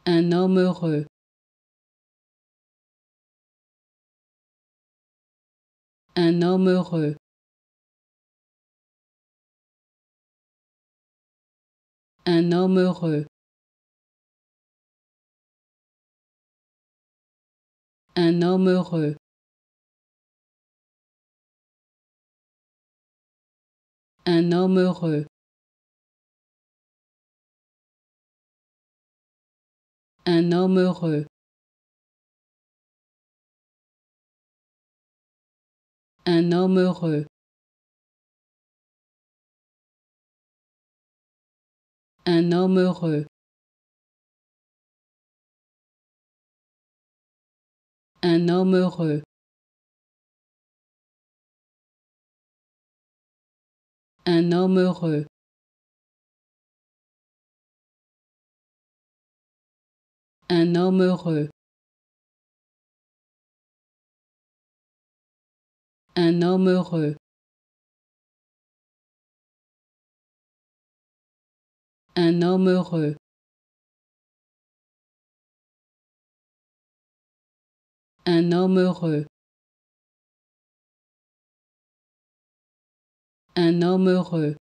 Un homme heureux. Un homme heureux. Un homme heureux. Un homme heureux. Un homme heureux. Un homme heureux. Un homme heureux. Un homme heureux. Un homme heureux. Un homme heureux. Un homme heureux. Un homme heureux. Un homme heureux. Un homme heureux. Un homme heureux.